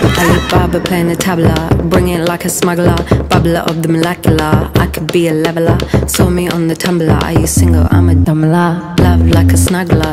Alibaba playing the tabla, bring it like a smuggler, bubbler of the molecular. I could be a leveler, saw me on the tumbler. Are you single? I'm a dumbler, love like a snuggler.